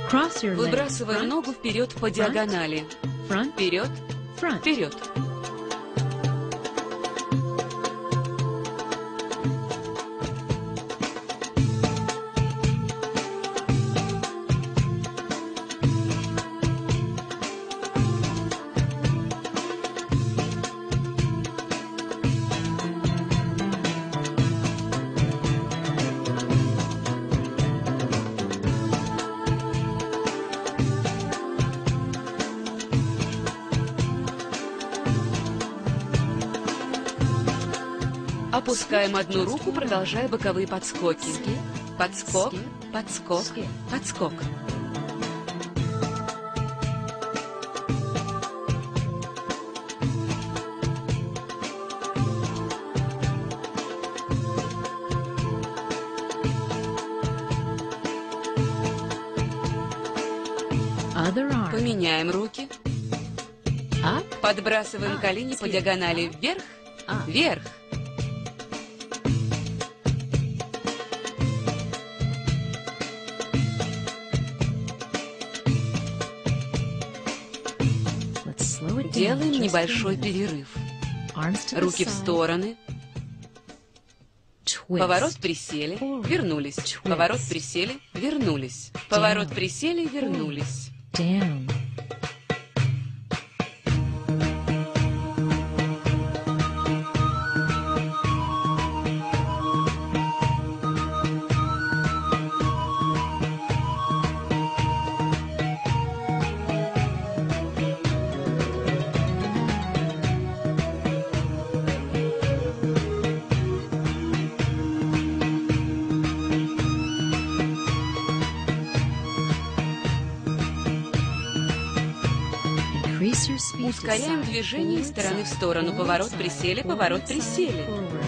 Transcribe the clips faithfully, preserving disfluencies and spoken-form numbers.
Выбрасываем ногу вперед по диагонали. Вперед, вперед. Опускаем одну руку, продолжая боковые подскоки. Подскок, подскок, подскок. Поменяем руки. Подбрасываем колени по диагонали вверх, вверх. Делаем небольшой перерыв. Руки в стороны. Поворот, присели, вернулись. Поворот, присели, вернулись. Поворот, присели, вернулись. Ускоряем движение из стороны в сторону. Поворот, присели, поворот, присели.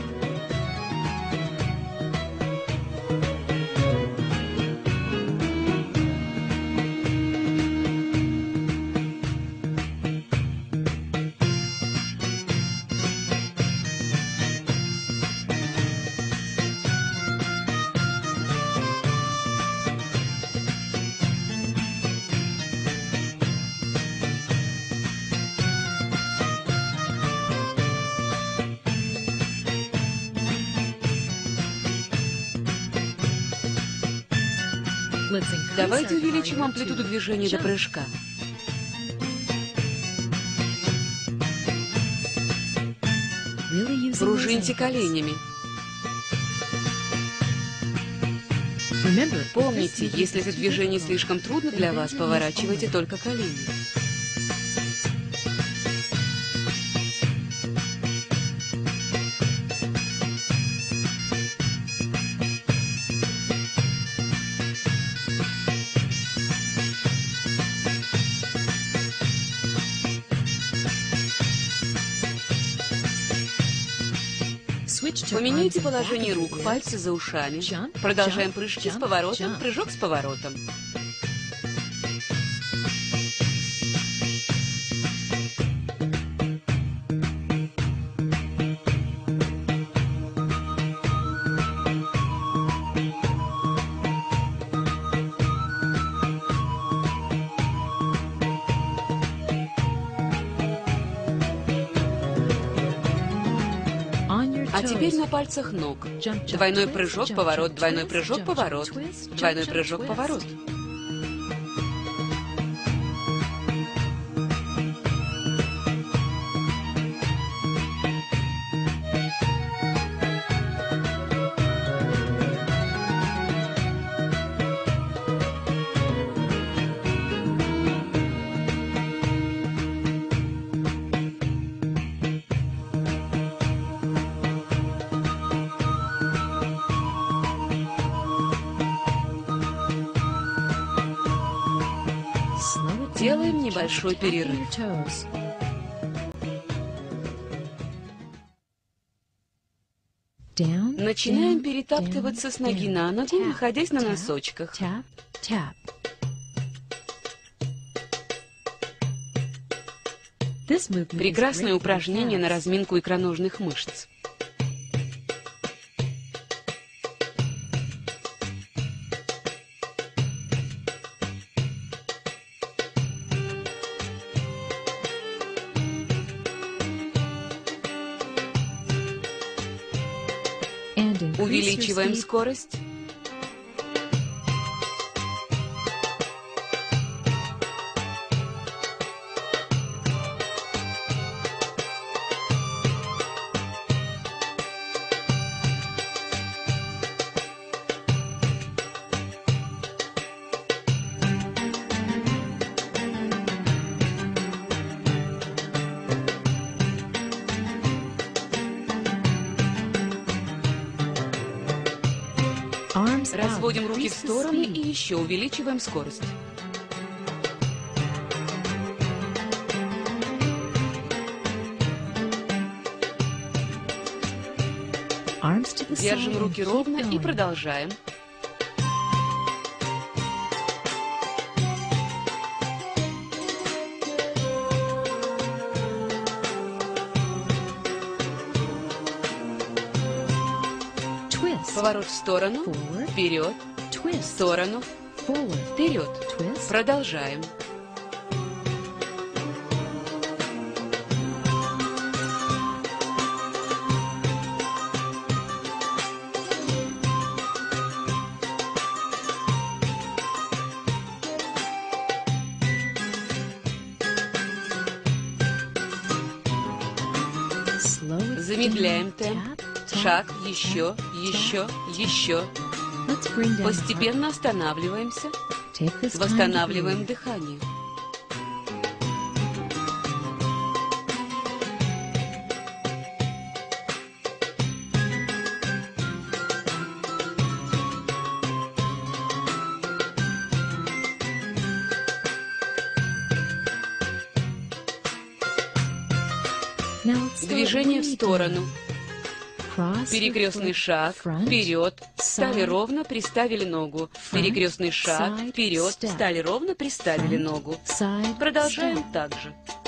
Давайте увеличим амплитуду движения до прыжка. Пружиньте коленями. Помните, если это движение слишком трудно для вас, поворачивайте только колени. Поменяйте положение рук, пальцы за ушами. Продолжаем прыжки с поворотом, прыжок с поворотом. А теперь на пальцах ног. Двойной прыжок, поворот, двойной прыжок, поворот, двойной прыжок, поворот. Делаем небольшой перерыв. Начинаем перетаптываться с ноги на ногу, находясь на носочках. Прекрасное упражнение на разминку икроножных мышц. Увеличиваем скорость. Разводим руки в стороны и еще увеличиваем скорость. Держим руки ровно и продолжаем. Поворот в сторону, вперед, в сторону, вперед. Продолжаем. Замедляем темп. Шаг, еще, еще, еще. Постепенно останавливаемся. Восстанавливаем дыхание. Движение в сторону. Перекрестный шаг, вперед, встали ровно, приставили ногу. Перекрестный шаг, вперед, встали ровно, приставили ногу. Продолжаем так же.